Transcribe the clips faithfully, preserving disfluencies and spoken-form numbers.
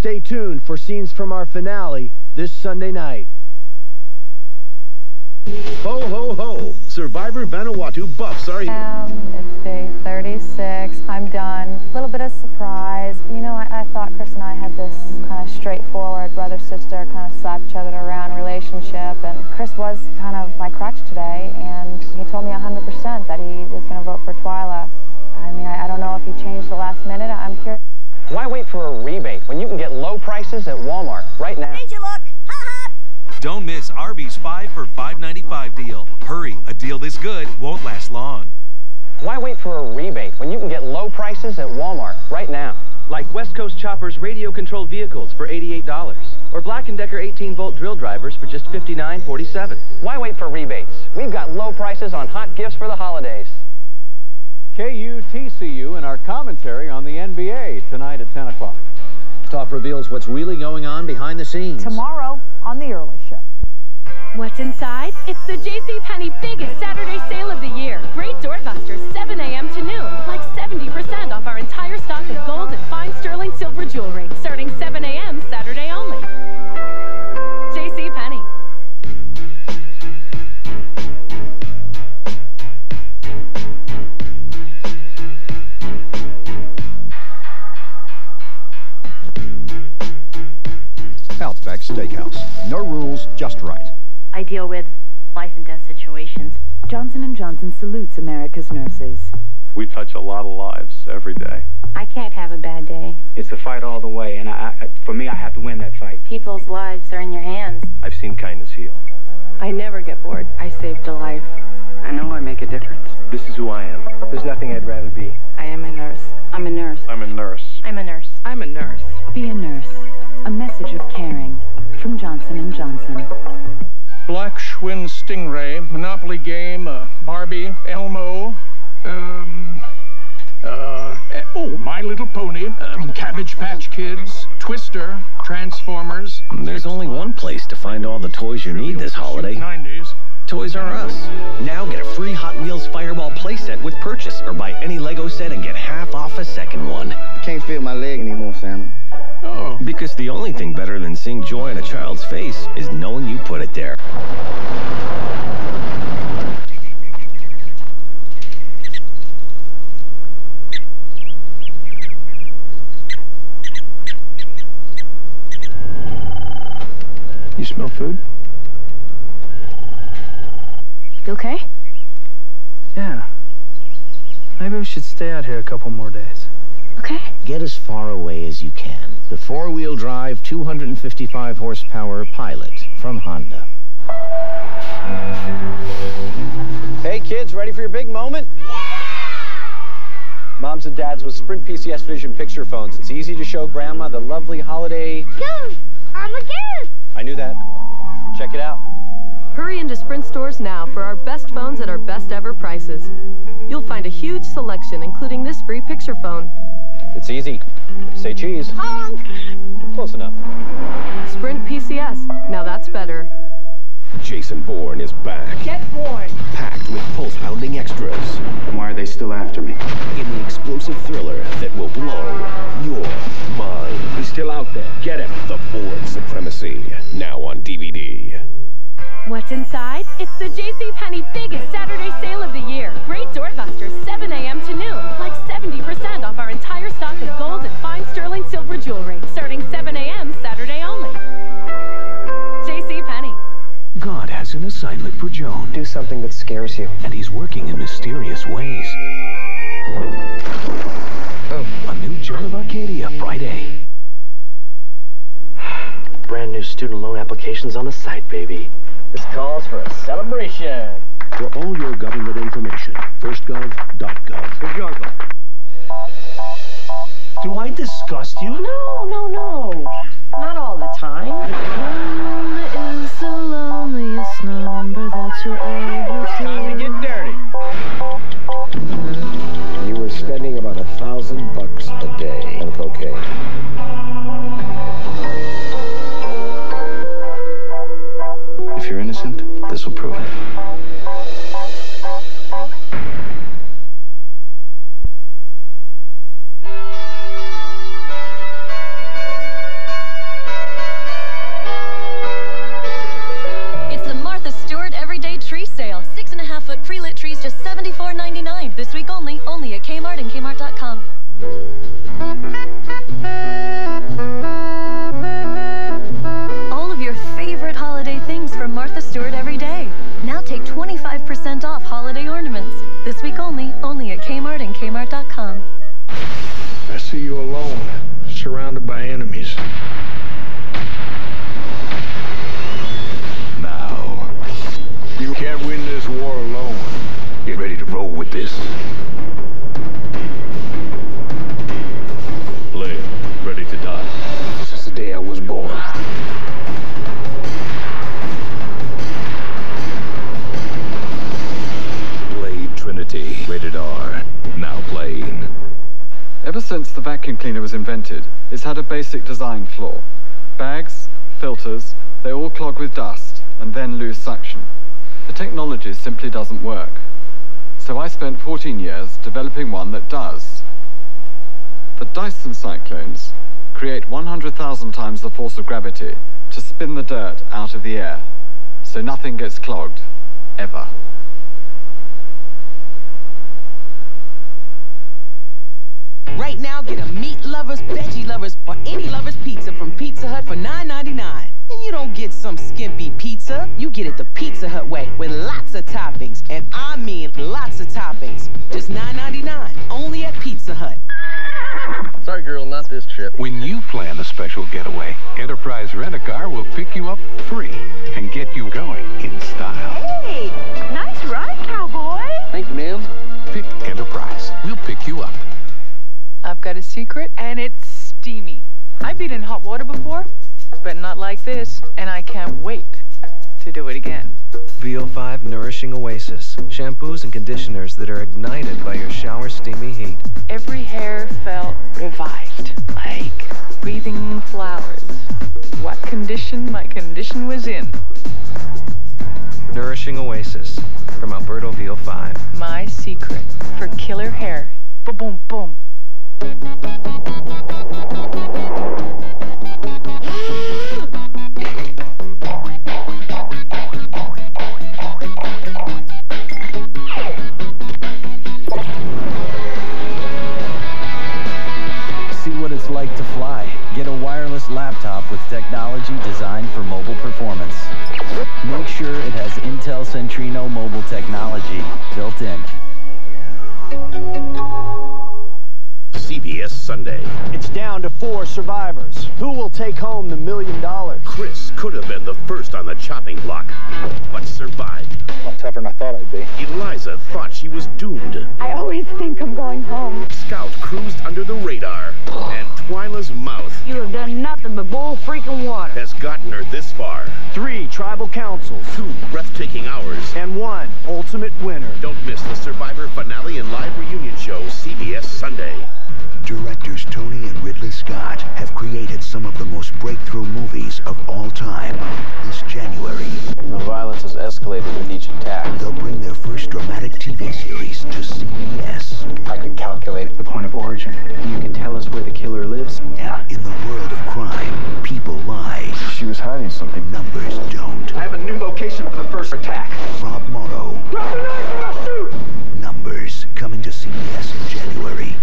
Stay tuned for scenes from our finale this Sunday night. Ho, ho, ho! Survivor Vanuatu buffs are here. Um, it's day thirty-six. I'm done. A little bit of surprise. You know, I, I thought Chris and I had this kind of straightforward brother-sister kind of slap each other around relationship, and Chris was kind of my crutch today, and he told me one hundred percent that he was going to vote for Twyla. I mean, I, I don't know if he changed the last minute. I'm curious. Why wait for a rebate when you can get low prices at Walmart right now? Change your look. Ha ha! Don't miss Arby's five for five ninety-five deal. Hurry, a deal this good won't last long. Why wait for a rebate when you can get low prices at Walmart right now? Like West Coast Chopper's radio-controlled vehicles for eighty-eight dollars. Or Black and Decker eighteen volt drill drivers for just fifty-nine forty-seven. Why wait for rebates? We've got low prices on hot gifts for the holidays. K U T C U and our commentary on the N B A tonight at ten o'clock. Talk reveals what's really going on behind the scenes. Tomorrow on The Early Show. What's inside? It's the JCPenney biggest Saturday sale of the year. Great doorbusters, seven a m to noon. Like seventy percent off our entire stock of gold and fine sterling silver jewelry. Starting seven a m Saturday only. JCPenney. Outback Steakhouse. No rules, just right. I deal with life and death situations. Johnson and Johnson salutes America's nurses. We touch a lot of lives every day. I can't have a bad day. It's a fight all the way, and I, I, for me, I have to win that fight. People's lives are in your hands. I've seen kindness heal. I never get bored. I saved a life. I know I make a difference. This is who I am. There's nothing I'd rather be. I am a nurse. I'm a nurse. I'm a nurse. I'm a nurse. I'm a nurse. Be a nurse. A message of caring from Johnson and Johnson. Black Schwinn Stingray, Monopoly Game, uh, Barbie, Elmo, um, uh, oh, My Little Pony, um, Cabbage Patch Kids, Twister, Transformers. There's only one place to find all the toys you need this holiday. nineties. Toys R Us. Now get a free Hot Wheels Fireball playset with purchase, or buy any Lego set and get half off a second one. I can't feel my leg anymore, Santa. Oh. Because the only thing better than seeing joy on a child's face is knowing you put it there. You smell food? You okay? Yeah. Maybe we should stay out here a couple more days. Okay. Get as far away as you can. The four-wheel drive, two hundred fifty-five horsepower Pilot from Honda. Hey kids, ready for your big moment? Yeah! Moms and dads with Sprint P C S Vision picture phones. It's easy to show Grandma the lovely holiday... Goose! I'm a goose! I knew that. Check it out. Hurry into Sprint stores now for our best phones at our best ever prices. You'll find a huge selection, including this free picture phone. It's easy. Say cheese. Honk! Close enough. Sprint P C S. Now that's better. Jason Bourne is back. Get Bourne. Packed with pulse-pounding extras. Then why are they still after me? In the explosive thriller that will blow your mind. He's still out there. Get him. The Bourne Supremacy. Now on D V D. What's inside? It's the JCPenney biggest Saturday sale of the year. Great doorbusters, seven a m to noon. Like seventy percent off our entire stock of gold and fine sterling silver jewelry. Starting seven a m Saturday only. JCPenney. God has an assignment for Joan. Do something that scares you. And he's working in mysterious ways. Oh. A new Joan of Arcadia, Friday. Brand new student loan applications on the site, baby. This calls for a celebration. For all your government information, first gov dot gov. Who's your uncle? Do I disgust you? No, no, no. Not all the time. One is the loneliest number that you'll ever do. Time to get dirty. You were spending about a thousand bucks a day on cocaine. If you're innocent, this will prove it. This week only, only at Kmart and Kmart dot com. All of your favorite holiday things from Martha Stewart every day. Now take twenty-five percent off holiday ornaments. This week only, only at Kmart and Kmart dot com. I see you alone, surrounded by enemies. Now, you can't win this war alone. Get ready to roll with this. Blade, ready to die. Since the day I was born. Blade Trinity, rated R. Now playing. Ever since the vacuum cleaner was invented, it's had a basic design flaw. Bags, filters, they all clog with dust and then lose suction. The technology simply doesn't work. So I spent fourteen years developing one that does. The Dyson cyclones create one hundred thousand times the force of gravity to spin the dirt out of the air, so nothing gets clogged, ever. Right now, get a meat lovers, veggie lovers, or any lovers pizza from Pizza Hut for nine ninety-nine. And you don't get some skimpy pizza. You get it the Pizza Hut way with lots of toppings. And I mean lots of toppings. Just nine ninety-nine, only at Pizza Hut. Sorry, girl, not this trip. When you plan a special getaway, Enterprise Rent-A-Car will pick you up free and get you going in style. Hey, nice ride, cowboy. Thank you, ma'am. Pick Enterprise. We'll pick you up. I've got a secret, and it's steamy. I've been in hot water before, but not like this, and I can't wait to do it again. V O five Nourishing Oasis. Shampoos and conditioners that are ignited by your shower steamy heat. Every hair felt revived, like breathing flowers. What condition my condition was in. Nourishing Oasis from Alberto V O five. My secret for killer hair. Boom, boom. See what it's like to fly. Get a wireless laptop with technology designed for mobile performance. Make sure it has Intel Centrino mobile technology built in. C B S Sunday. It's down to four survivors. Who will take home the million dollars? Chris could have been the first on the chopping block, but survived. A lot tougher than I thought I'd be. Eliza thought she was doomed. I always think I'm going home. Scout cruised under the radar, and Twyla's mouth You have done nothing but bull freaking water. has gotten her this far. Three tribal councils. Two breathtaking hours. And one ultimate winner. Don't miss the Survivor finale and live reunion show C B S Sunday. Directors Tony and Ridley Scott have created some of the most breakthrough movies of all time. This January, The violence has escalated with each attack. they'll bring their first dramatic T V series to C B S. I could calculate the point of origin. You can tell us where the killer lives? Yeah. In the world of crime, people lie. She was hiding something. Numbers don't. I have a new location for the first attack. Rob Morrow. Drop the knife and I'll shoot! Numbers, coming to C B S in January.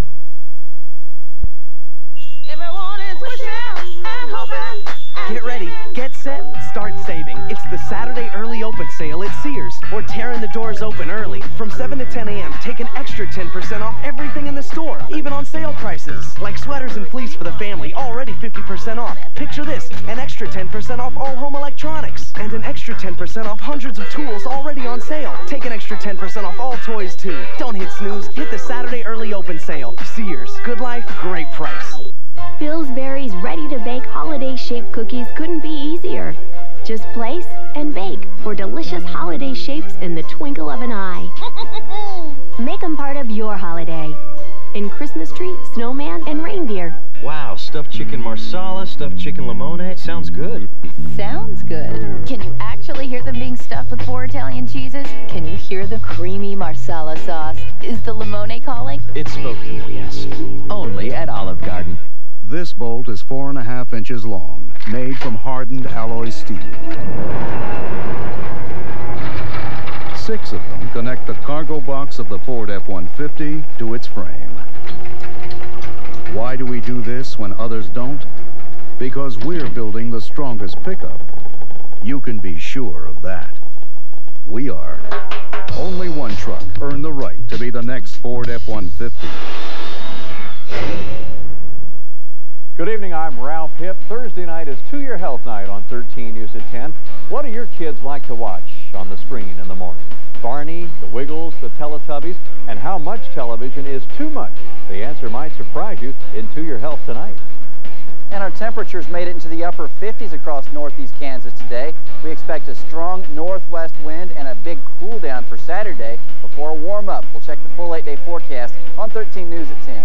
Get ready, get set, start saving. It's the Saturday early open sale at Sears. We're tearing the doors open early. From seven to ten a m, take an extra ten percent off everything in the store, even on sale prices. Like sweaters and fleece for the family, already fifty percent off. Picture this, an extra ten percent off all home electronics. And an extra ten percent off hundreds of tools already on sale. Take an extra ten percent off all toys too. Don't hit snooze, hit the Saturday early open sale. Sears, good life, great price. Pillsbury's ready-to-bake holiday-shaped cookies couldn't be easier. Just place and bake for delicious holiday shapes in the twinkle of an eye. Make them part of your holiday. In Christmas tree, snowman, and reindeer. Wow, stuffed chicken marsala, stuffed chicken limone. Sounds good. Sounds good. Can you actually hear them being stuffed with four Italian cheeses? Can you hear the creamy marsala sauce? Is the limone calling? It spoke to me, yes. Only at Olive Garden. This bolt is four and a half inches long, made from hardened alloy steel. Six of them connect the cargo box of the Ford F one fifty to its frame. Why do we do this when others don't? Because we're building the strongest pickup. You can be sure of that. We are. Only one truck earned the right to be the next Ford F one fifty. Good evening, I'm Ralph Hipp. Thursday night is Two-Year Health Night on thirteen News at ten. What do your kids like to watch on the screen in the morning? Barney, the Wiggles, the Teletubbies, and how much television is too much? The answer might surprise you in Two-Year Health tonight. And our temperatures made it into the upper fifties across northeast Kansas today. We expect a strong northwest wind and a big cool down for Saturday before a warm up. We'll check the full eight day forecast on thirteen News at ten.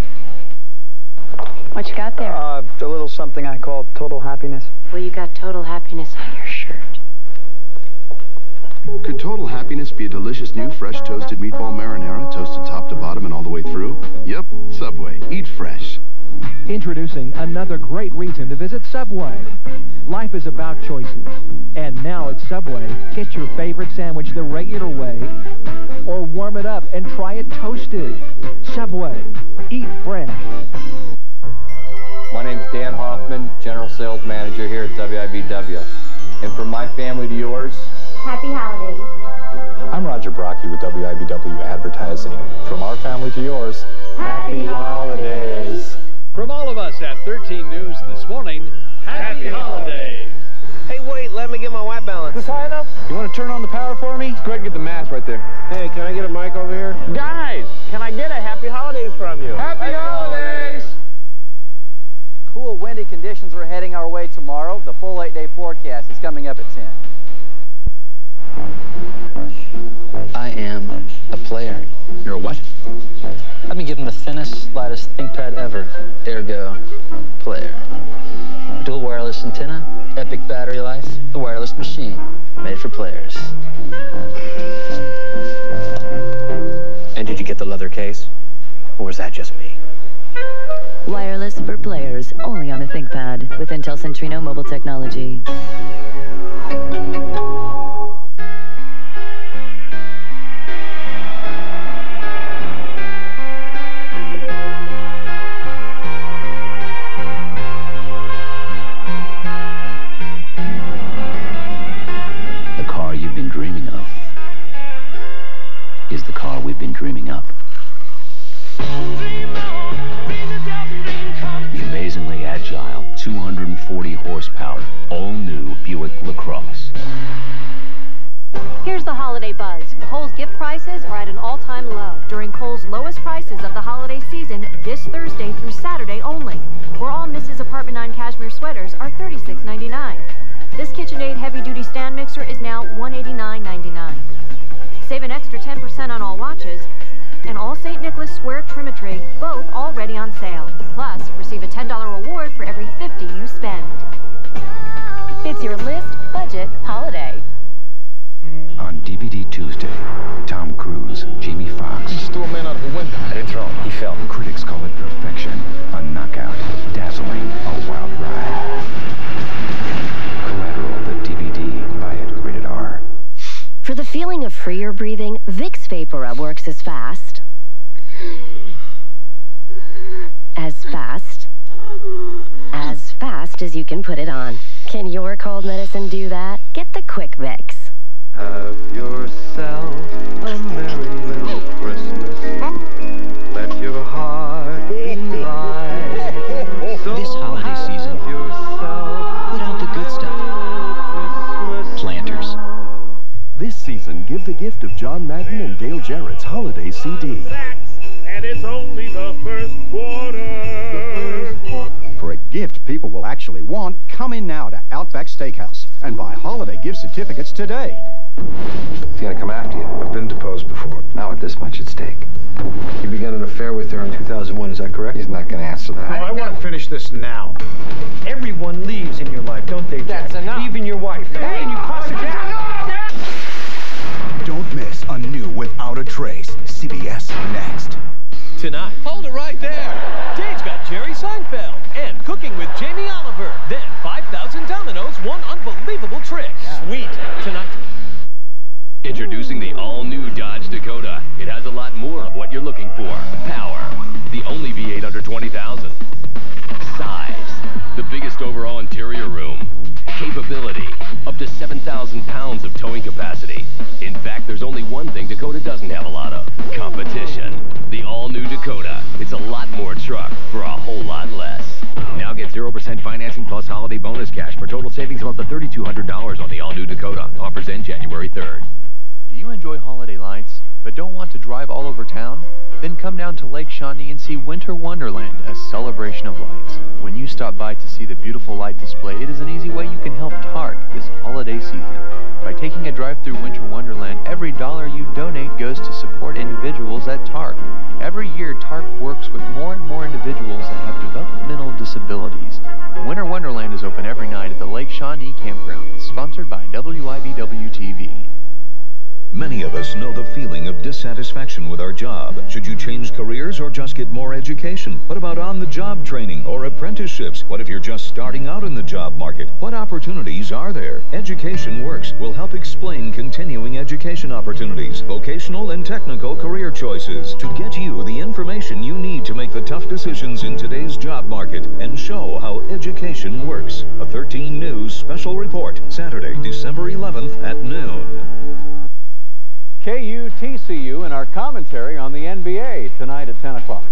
What you got there? Uh, a little something I call total happiness. Well, you got total happiness on your shirt. Could total happiness be a delicious new fresh toasted meatball marinara, toasted top to bottom and all the way through? Yep, Subway. Eat fresh. Introducing another great reason to visit Subway. Life is about choices. And now at Subway, get your favorite sandwich the regular way, or warm it up and try it toasted. Subway. Eat fresh. My name's Dan Hoffman, General Sales Manager here at W I B W. And from my family to yours, Happy holidays. I'm Roger Brocky with W I B W Advertising. From our family to yours, Happy holidays. From all of us at thirteen News this morning, Happy, Happy Holidays. Hey, wait, let me get my white balance. Is this high enough? You want to turn on the power for me? Go ahead and get the mask right there. Hey, can I get a mic over here? Guys, can I get a Happy Holidays from you? Happy, Happy holidays. holidays! Cool, windy conditions are heading our way tomorrow. The full eight day forecast is coming up at ten. I am a player. You're a what? I've been given the thinnest, lightest ThinkPad ever. Ergo, player. Dual wireless antenna, epic battery life, the wireless machine. Made for players. And did you get the leather case? Or was that just me? Wireless for players, only on the ThinkPad with Intel Centrino mobile technology. The car you've been dreaming of is the car we've been dreaming up. The amazingly agile, two hundred forty horsepower, all-new Buick LaCrosse. Here's the holiday buzz. Kohl's gift prices are at an all-time low. During Kohl's lowest prices of the holiday season this Thursday through Saturday only, where all Missus Apartment nine cashmere sweaters are thirty-six ninety-nine. This KitchenAid heavy-duty stand mixer is now one eighty-nine ninety-nine. Save an extra ten percent on all watches, and all Saint Nicholas Square Trimmetry, both already on sale. Plus, receive a ten dollar reward for every fifty you spend. It's your list, budget, holiday. On D V D Tuesday, Tom Cruise, Jamie Foxx. You just threw a man out of a window. I didn't throw him. He fell. Critics call it perfection, a knockout, dazzling, a wild ride. Collateral, the D V D. Buy it, rated R. For the feeling of freer breathing, Vicks VapoRub works as fast, as fast, as fast as you can put it on. Can your cold medicine do that? Get the Quick Vicks. Have yourself a merry little Christmas. Let your heart be light. So This holiday season, put out the good stuff. Planters. This season, give the gift of John Madden and Dale Jarrett's holiday C D. And it's only the first quarter. For a gift people will actually want, come in now to Outback Steakhouse and buy holiday gift certificates today. He's gonna come after you. I've been deposed before. Not with this much at stake. You began an affair with her in two thousand one, is that correct? He's not gonna answer that. Oh, I want to finish this now. Everyone leaves in your life, don't they, Jack? That's enough. Even your wife. Hey, and you cost Jack. Don't miss a new Without a Trace. C B S next. Tonight, hold it right there. Dave's got Jerry Seinfeld and Cooking with Jamie Oliver. Then five thousand dominoes, one unbelievable trick. Yeah. Sweet. Tonight. It Introducing the all-new Dodge Dakota. It has a lot more of what you're looking for. Power. The only V eight under twenty thousand. Size. The biggest overall interior room. Capability. Up to seven thousand pounds of towing capacity. In fact, there's only one thing Dakota doesn't have a lot of. Competition. The all-new Dakota. It's a lot more truck for a whole lot less. Now get zero percent financing plus holiday bonus cash for total savings of up to three thousand two hundred dollars on the all-new Dakota. Offers end January third. Do you enjoy holiday lights, but don't want to drive all over town? Then come down to Lake Shawnee and see Winter Wonderland, a celebration of lights. When you stop by to see the beautiful light display, it is an easy way you can help T A R C this holiday season. By taking a drive through Winter Wonderland, every dollar you donate goes to support individuals at T A R C. Every year, T A R C works with more and more individuals that have developmental disabilities. Winter Wonderland is open every night at the Lake Shawnee Campground, sponsored by W I B W T V. Many of us know the feeling of dissatisfaction with our job. Should you change careers or just get more education? What about on-the-job training or apprenticeships? What if you're just starting out in the job market? What opportunities are there? Education Works will help explain continuing education opportunities, vocational and technical career choices, to get you the information you need to make the tough decisions in today's job market and show how education works. A thirteen News special report, Saturday, December eleventh at noon. K U T C U and our commentary on the N B A tonight at ten o'clock.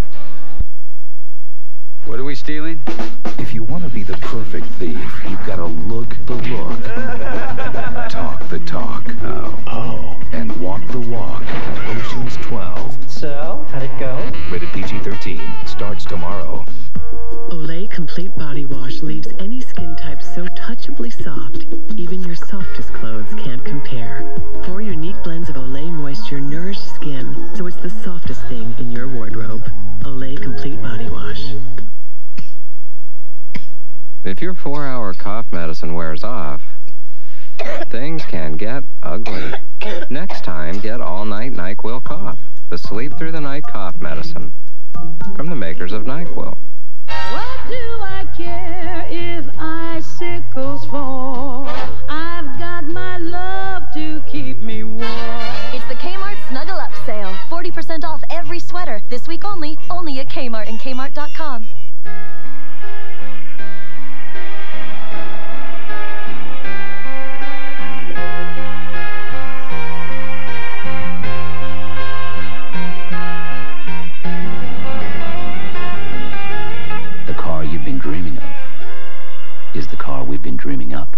What are we stealing? If you want to be the perfect thief, you've got to look the look, talk the talk, oh, oh, and walk the walk. Ocean's twelve. So, how'd it go? Rated P G thirteen. Starts tomorrow. Olay Complete Body Wash leaves any skin type so touchably soft, even your softest clothes can't compare. Four unique blends of Olay Moisture nourish skin, so it's the softest thing in your wardrobe. Olay Complete Body Wash. If your four-hour cough medicine wears off, things can get ugly. Next time, get all-night NyQuil Cough, the sleep-through-the-night cough medicine from the makers of NyQuil. What do I care if icicles fall? I've got my love to keep me warm. It's the Kmart Snuggle Up sale. forty percent off every sweater. This week only, only at Kmart and Kmart dot com. The car you've been dreaming of is the car we've been dreaming up.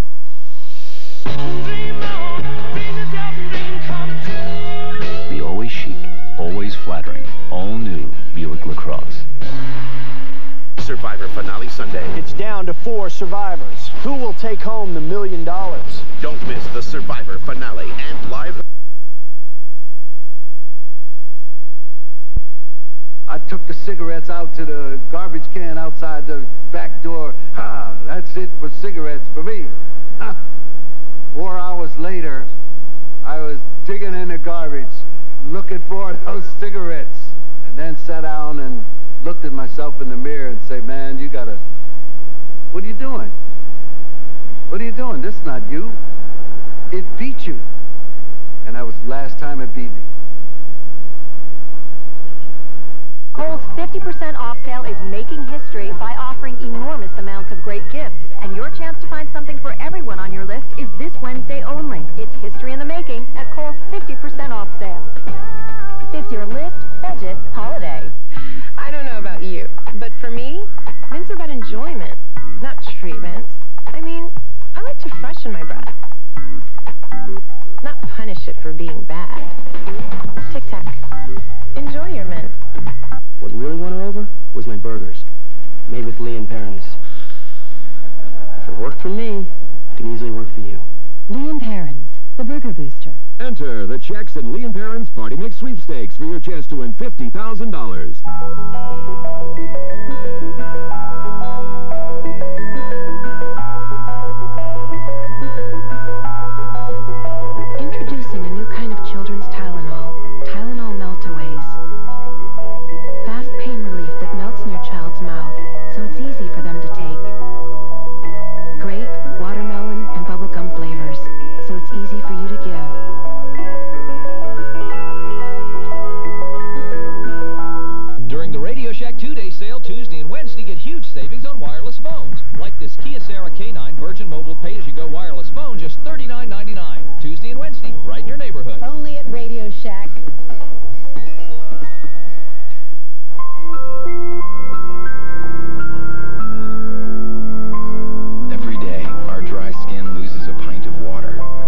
The always chic, always flattering, all-new Buick LaCrosse. Survivor Finale Sunday. It's down to four survivors. Who will take home the million dollars? Don't miss the Survivor Finale and live... I took the cigarettes out to the garbage can outside the back door. Ha! That's it for cigarettes for me. Ha! Four hours later, I was digging in the garbage, looking for those cigarettes, and then sat down and looked at myself in the mirror and say, man, you gotta... What are you doing? What are you doing? This is not you. It beat you. And that was the last time it beat me. Kohl's fifty percent off sale is making history by offering enormous amounts of great gifts. And your chance to find something for everyone on your list is this Wednesday only. It's history in the making at Kohl's fifty percent off sale. It's your list, budget, holiday. I don't know about you, but for me, mints are about enjoyment, not treatment. I mean, I like to freshen my breath, not punish it for being bad. Tic Tac. Enjoy your mint. What really won her over was my burgers, made with Lee and Perrins. If it worked for me, it can easily work for you. Lee and Perrins, the burger booster. Enter the Chex and Lee and Perrins Party Mix Sweepstakes for your chance to win fifty thousand dollars. Introducing a new kind of children's Tylenol, Tylenol Meltaways. Fast pain relief that melts in your child's mouth, so it's easy for them to take. Grape, watermelon, and bubblegum flavors, so it's easy for you to give. Tuesday and Wednesday, get huge savings on wireless phones. Like this Kia Sarah K nine Virgin Mobile Pay-As-You-Go wireless phone, just thirty-nine ninety-nine. Tuesday and Wednesday, right in your neighborhood. Only at Radio Shack. Every day, our dry skin loses a pint of water.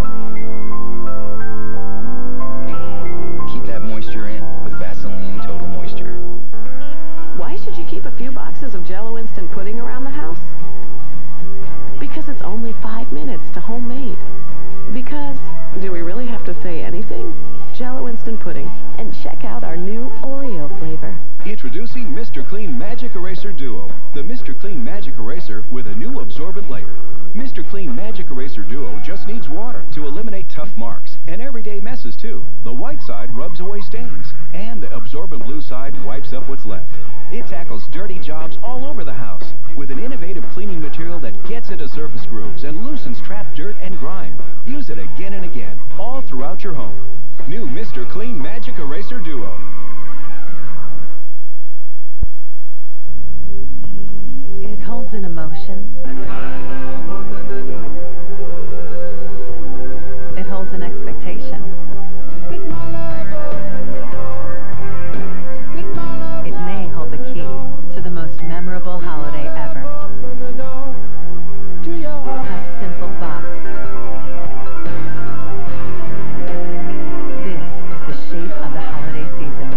Keep that moisture in with Vaseline Total Moisture. Why should you keep a few boxes of Jell-O instant pudding around the house? Because it's only five minutes to homemade. Because, do we really have to say anything? Jell-O instant pudding. And check out our new Oreo flavor. Introducing Mister Clean Magic Eraser Duo. The Mister Clean Magic Eraser with a new absorbent layer. Mister Clean Magic Eraser Duo just needs water to eliminate tough marks and everyday messes too. The white side rubs away stains, and the absorbent blue side wipes up what's left. It tackles dirty jobs all over the house with an innovative cleaning material that gets into surface grooves and loosens trapped dirt and grime. Use it again and again, all throughout your home. New Mister Clean Magic Eraser Duo. It holds an emotion. It holds an expectation. It may hold the key to the most memorable holiday ever. A simple box. This is the shape of the holiday season.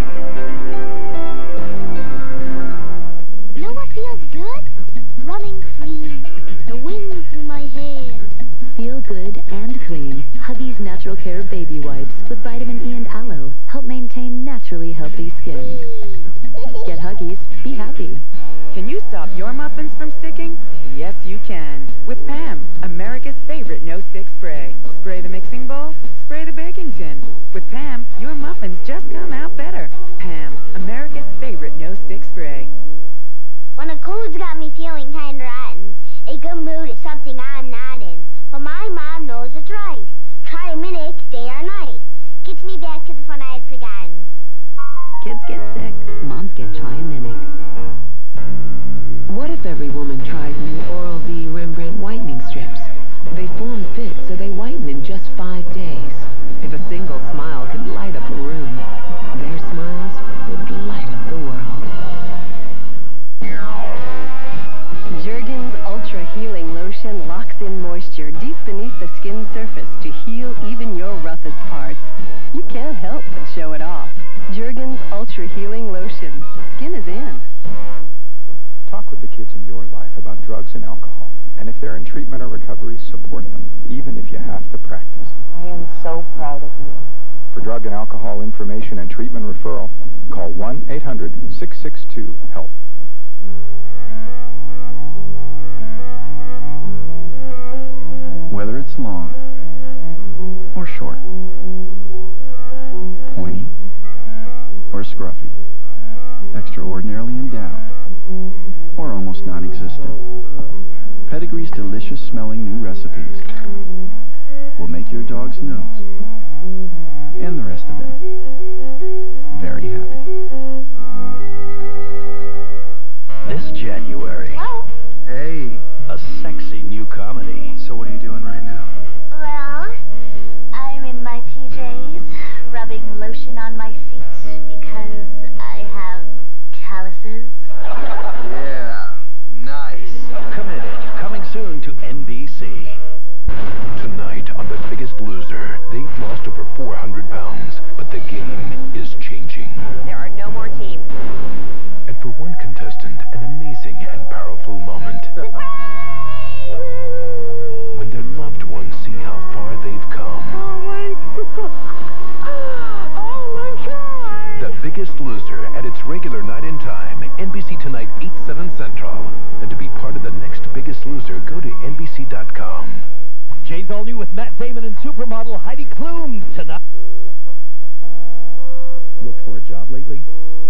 You know what feels good? Running free. The wind through my hair. Feel good and clean. Huggies Natural Care Baby Wipes with vitamin E and aloe help maintain naturally healthy skin. Get Huggies, be happy. Can you stop your muffins from sticking? Yes, you can. With Pam, America's favorite no-stick spray. Spray the mixing bowl, spray the baking tin. With Pam, your muffins just come out better. Pam, America's favorite no-stick spray. When a cold's got me feeling kinda rotten, a good mood is something I'm not in. But my mom knows it's right. Try a minute, day or night. Gets me back to the fun I had forgotten. Kids get sick, moms get Triaminic. What if every woman tried new Oral-B Rembrandt whitening strips? They form fit so they whiten in just five days. If a single smile could light up a room, their smiles would light up the world. Jergens Ultra Healing Lotion locks in moisture deep beneath the skin surface to heal even your roughest parts. You can't help but show it off. Jergens Ultra Healing Lotion. Skin is in. Talk with the kids in your life about drugs and alcohol. And if they're in treatment or recovery, support them, even if you have to practice. I am so proud of you. For drug and alcohol information and treatment referral, call one eight hundred, six six two, HELP. Whether it's long or short, pointy or scruffy, extraordinarily endowed or almost non-existent, Pedigree's delicious smelling new recipes will make your dog's nose and the rest of him very happy. This January. Hey. A sexy new comedy. So what are you doing right now? Well, I'm in my P Js, rubbing lotion on my feet because I have calluses. Yeah, nice. Committed. Coming soon to N B C. Tonight on The Biggest Loser, they've lost over four hundred pounds, but the game is changing. There are no more teams. And for one contestant, an amazing and powerful moment. When their loved ones see how far they've come. Oh my God. Oh my God. The Biggest Loser at its regular night and time. N B C tonight, eight, seven Central. And to be part of the next Biggest Loser, go to N B C dot com. Jay's all new with Matt Damon and supermodel Heidi Klum tonight. Looked for a job lately?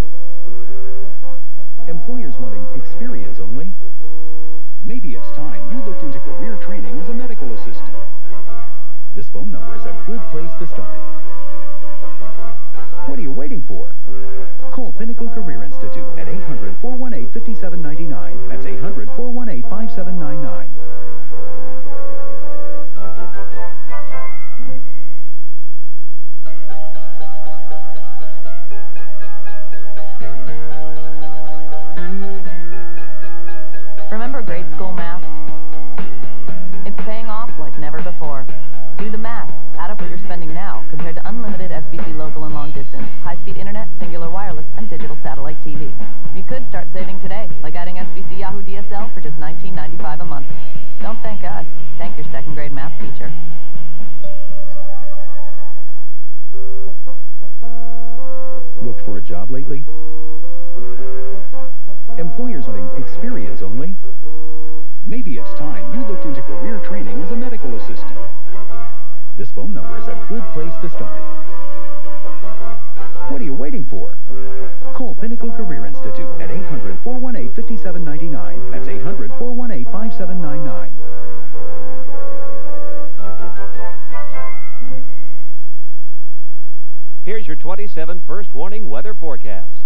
Employers wanting experience only? Maybe it's time you looked into career training as a medical assistant. This phone number is a good place to start. What are you waiting for? Call Pinnacle Career Institute at eight hundred, four one eight, five seven nine nine. That's eight hundred, four one eight, five seven nine nine. Remember grade school math? It's paying off like never before. Do the math. Add up what you're spending now compared to unlimited S B C local and long distance, high-speed internet, singular wireless, and digital satellite T V. You could start saving today, like adding S B C Yahoo D S L for just nineteen ninety-five a month. Don't thank us. Thank your second grade math teacher. Looked for a job lately? Employers wanting experience only? Maybe it's time you looked into career training as a medical assistant. This phone number is a good place to start. What are you waiting for? Call Pinnacle Career Institute at eight hundred, four one eight, five seven nine nine. That's eight hundred, four one eight, five seven nine nine. Here's your twenty-seven first warning weather forecast.